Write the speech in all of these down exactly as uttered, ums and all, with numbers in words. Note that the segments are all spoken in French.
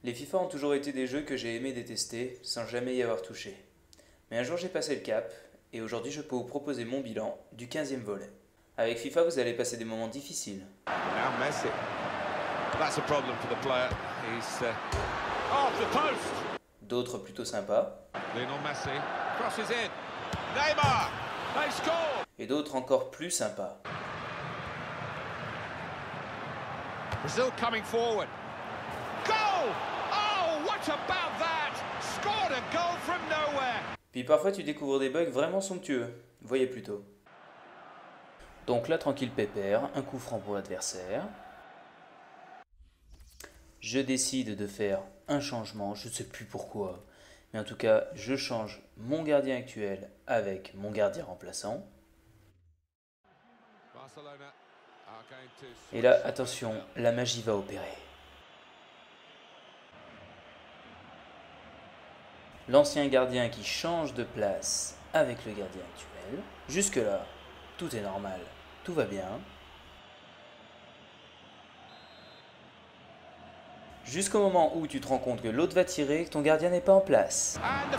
Les FIFA ont toujours été des jeux que j'ai aimé détester sans jamais y avoir touché. Mais un jour j'ai passé le cap et aujourd'hui je peux vous proposer mon bilan du quinzième volet. Avec FIFA vous allez passer des moments difficiles. Now Messi. That's a problem for the player. He's uh, off the post. D'autres plutôt sympas. Lionel Messi crosses in. Neymar. They score. Et d'autres encore plus sympas. Brazil coming forward. Goal! Oh, what about that? Scored a goal from nowhere. Puis parfois tu découvres des bugs vraiment somptueux. Voyez plutôt. Donc là tranquille pépère, un coup franc pour l'adversaire. Je décide de faire un changement, je ne sais plus pourquoi. Mais en tout cas, je change mon gardien actuel avec mon gardien remplaçant. Et là, attention, la magie va opérer. L'ancien gardien qui change de place avec le gardien actuel. Jusque-là, tout est normal, tout va bien. Jusqu'au moment où tu te rends compte que l'autre va tirer et que ton gardien n'est pas en place.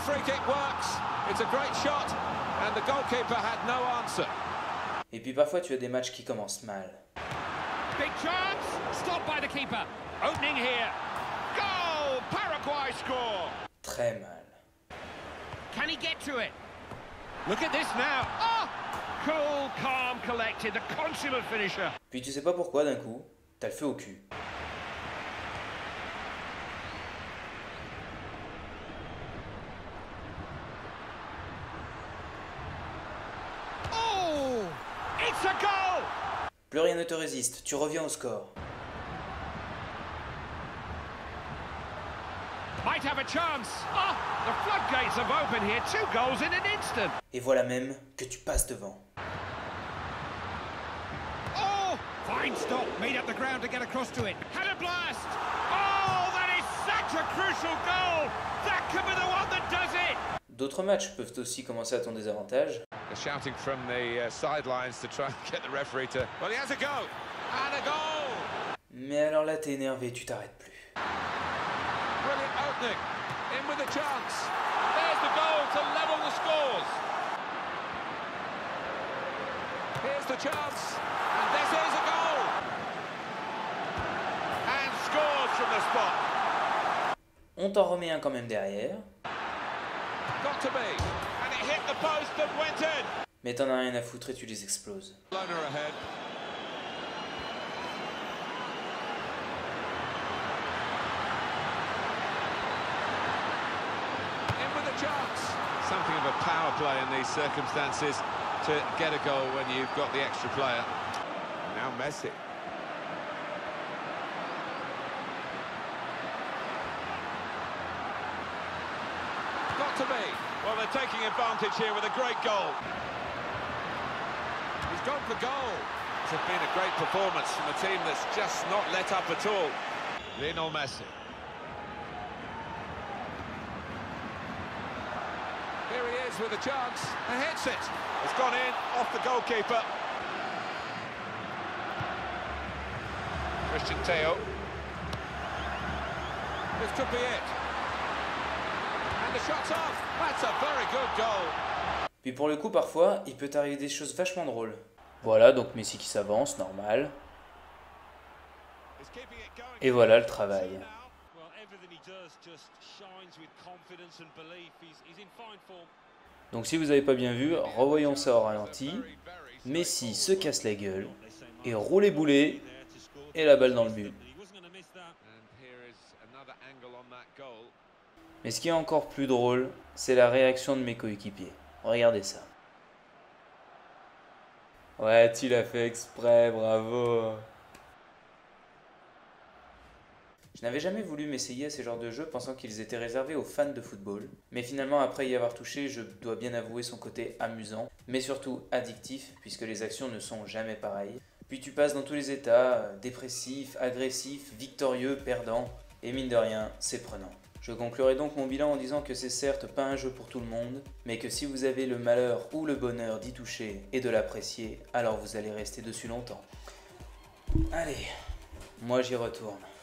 Et puis parfois tu as des matchs qui commencent mal. Big chance, stopped by the keeper. Opening here. Goal! Paraguay score. Très mal. Can he get to it? Look at this now. Oh! Cool, calm, collected, the consummate finisher. Puis tu sais pas pourquoi d'un coup, t'as le feu au cul. Oh! It's a goal! Plus rien ne te résiste, tu reviens au score. Might have a chance. Oh, the floodgates have opened here. Two goals in an instant. Et voilà même que tu passes devant. Oh, fine stop. Made up the ground to get across to it. Had a blast. Oh, that is such a crucial goal. That could be the one that does it. D'autres matchs peuvent aussi commencer à ton désavantage. They're shouting from the uh, sidelines to try and get the referee to. Well, he has a go. And a goal. Mais alors là, t'es énervé, tu t'arrêtes plus. Brilliant opening. In with a chance. There's the goal to level the scores. Here's the chance. And this is a goal. And scores from the spot. On t'en remet un quand même derrière. Got to be. And it hit the post that went in. Mais t'en as rien à foutre et tu les exploses. Loner ahead. Chance. Something of a power play in these circumstances to get a goal when you've got the extra player. Now Messi. Got to be. Well, they're taking advantage here with a great goal. He's gone for goal. It's been a great performance from a team that's just not let up at all. Lionel Messi. Here he is with a chance, and hits it. It's gone in, off the goalkeeper. Christian Teo. This could be it. And the shot's off. That's a very good goal. Puis pour le coup, parfois, il peut t'arriver des choses vachement drôles. Voilà, donc Messi qui s'avance, normal. Et voilà le travail. Donc si vous n'avez pas bien vu, revoyons ça au ralenti. Messi se casse la gueule et roule les boulets et la balle dans le but. Mais ce qui est encore plus drôle, c'est la réaction de mes coéquipiers. Regardez ça. Ouais, tu l'as fait exprès, bravo. Je n'avais jamais voulu m'essayer à ces genres de jeux pensant qu'ils étaient réservés aux fans de football. Mais finalement, après y avoir touché, je dois bien avouer son côté amusant, mais surtout addictif, puisque les actions ne sont jamais pareilles. Puis tu passes dans tous les états, dépressif, agressif, victorieux, perdant, et mine de rien, c'est prenant. Je conclurai donc mon bilan en disant que c'est certes pas un jeu pour tout le monde, mais que si vous avez le malheur ou le bonheur d'y toucher et de l'apprécier, alors vous allez rester dessus longtemps. Allez, moi j'y retourne.